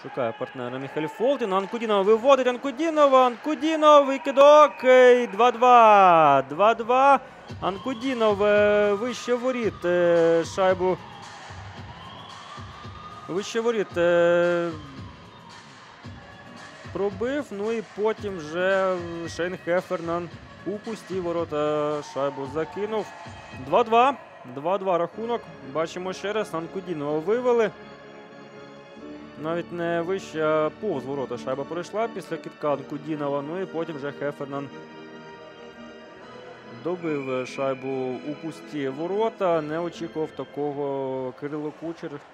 Шукає партнера Міхаль Фолтін. Анкудінов виводить Анкудінова. Анкудінов, викидок. 2-2. 2-2. Анкудінов вище воріт. Шайбу. Вище воріт пробив. Ну і потім вже Шейн Хефернан у пусті ворота шайбу закинув. 2-2. 2-2 рахунок. Бачимо ще раз. Анкудінова вивели. Навіть не вище, а повз ворота шайба пройшла після кидка Анкудінова. Ну і потім вже Хефернан добив шайбу у пусті ворота. Не очікував такого Кирило Кучер.